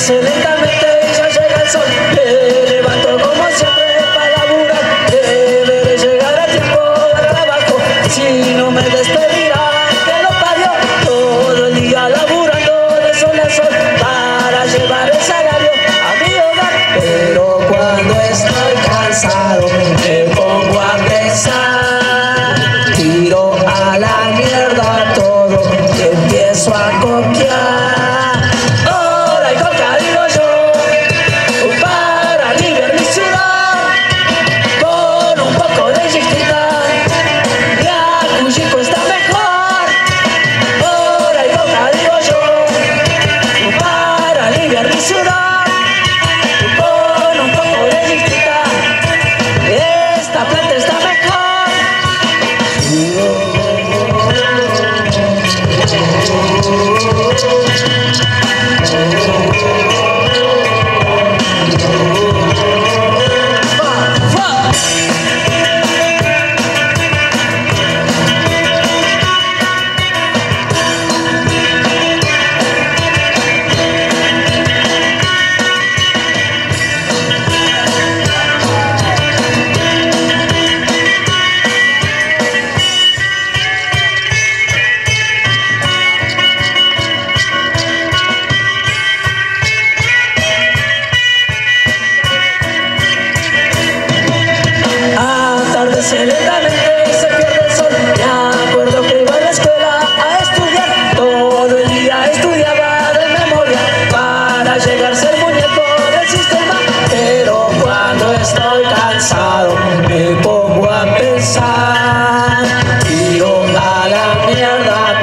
atardecer lentamente y ya llega el sol. Me levanto como siempre para laburar. Deberé llegar a tiempo al trabajo, si no me despedirán que lo parió. Todo el día laburando de sol a sol para llevar el salario a mi hogar. Pero cuando estoy cansado me pongo a pensar, tiro a la mierda todo y empiezo a copiar. Hora y coca digo yo, para aliviar mi ciudad, con un poco de electricidad, la Cuyico está mejor. Hora y coca digo yo, para aliviar mi ciudad, con un poco de electricidad, esta planta está mejor. Lentamente se pierde el sol. Me acuerdo que iba a la escuela a estudiar. Todo el día estudiaba de memoria para llegar a ser muñeco del sistema. Pero cuando estoy cansado me pongo a pensar, tiro a la mierda